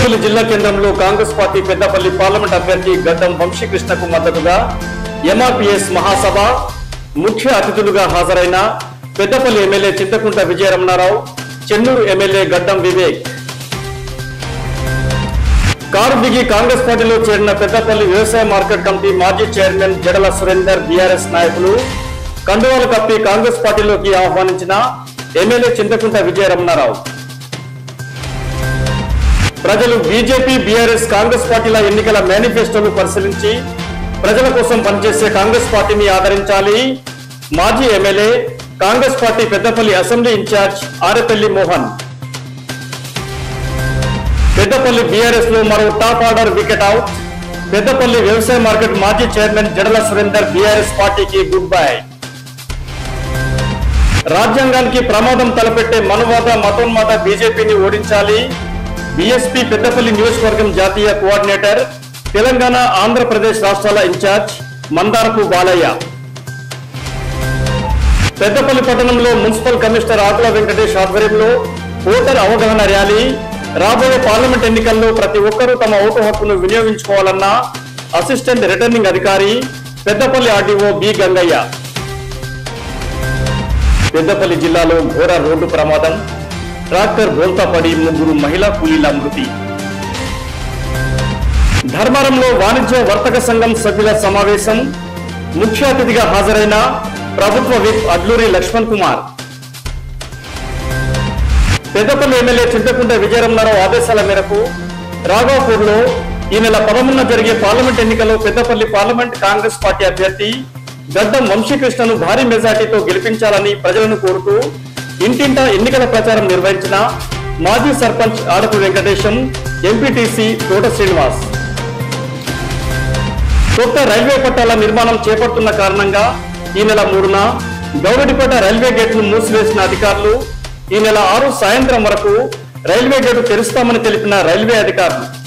పెద్దపల్లి జిల్లా కేంద్రంలో Congress party Peddapalli parliament అభ్యర్థి గడ్డం వంశీకృష్ణకు మద్దతుగా ఎంఆర్పీఎస్ మహాసభ ముఖ్య అతిథులుగా హాజరైన Peddapalli MLA Chintakunta Vijayaramanarao, Chennur MLA Gaddam Vivek. Car దిగి కాంగ్రెస్ పార్టీలో చేరిన పెద్దపల్లి వ్యవసాయ మార్కెట్ కమిటీ మాజీ చైర్మన్ జడల సురేందర్, బీఆర్ఎస్ నాయకులు కండువాలు కప్పి కాంగ్రెస్ పార్టీలోకి ఆహ్వానించిన ఎమ్మెల్యే చింతకుంట విజయరమణారావు. ప్రజలు బీజేపీ, బీఆర్ఎస్, కాంగ్రెస్ పార్టీల ఎన్నికల మేనిఫెస్టోను పరిశీలించి ప్రజల కోసం పనిచేసే కాంగ్రెస్ పార్టీని ఆదరించాలి. మాజీ MLA, Congress party Peddapalli assembly incharge Arepalli Mohan. Peddapalli BRS లో మరో top order wicket out. Peddapalli వ్యవసాయ మార్కెట్ మాజీ చైర్మన్ జడల సురేందర్ బీఆర్ఎస్ పార్టీకి గుడ్ బై. రాజ్యాంగానికి ప్రమాదం తలపెట్టే మనువాద మతోన్మాద బీజేపీని ఓడించాలి. బీఎస్పీ పెద్దపల్లి నియోజకవర్గం జాతీయ కోఆర్డినేటర్, తెలంగాణ, ఆంధ్రప్రదేశ్ రాష్ట్రాల ఇన్ఛార్జ్ మందారపు బాలయ్య. పెద్దపల్లి పట్టణంలో మున్సిపల్ కమిషనర్ ఆకుల వెంకటేష్ ఆధ్వర్యంలో ఓటర్ అవగాహన ర్యాలీ. రాబోయే పార్లమెంట్ ఎన్నికల్లో ప్రతి ఒక్కరూ తమ ఓటు హక్కును వినియోగించుకోవాలన్న అసిస్టెంట్ రిటర్నింగ్ అధికారి, పెద్దపల్లి ఆర్డీఓ బి గంగయ్య. పెద్దపల్లి జిల్లాలో ఘోర రోడ్డు ప్రమాదం. ట్రాక్టర్ బోల్తా పడి 3 మహిళా కూలీల మృతి. ధర్మారంలో వాణిజ్య వర్తక సంఘం సభ్యుల సమావేశం. ముఖ్య అతిథిగా హాజరైన ప్రభుత్వ విప్ అడ్లూరి లక్ష్మణ్ కుమార్. పెద్దపల్లి ఎమ్మెల్యే చింతకుంట విజయరమణారావు ఆదేశాల మేరకు రాఘవపూర్లో ఈ నెల 11న జరిగే పార్లమెంట్ ఎన్నికల్లో పెద్దపల్లి పార్లమెంట్ కాంగ్రెస్ పార్టీ అభ్యర్థి గడ్డం వంశీకృష్ణను భారీ మెజార్టీతో గెలిపించాలని ప్రజలను కోరుతూ ఇంటింటా ఎన్నికల ప్రచారం నిర్వహించిన మాజీ సర్పంచ్ ఆడపు వెంకటేశం, ఎంపీటీసీ తోట శ్రీనివాస్. కొత్త రైల్వే పట్టాల నిర్మాణం చేపడుతున్న కారణంగా ఈ నెల 3న గౌరడిపేట రైల్వే గేట్ను మూసివేసిన అధికారులు ఈ నెల 6 సాయంత్రం వరకు రైల్వే గేటు తెరుస్తామని తెలిపిన రైల్వే అధికారులు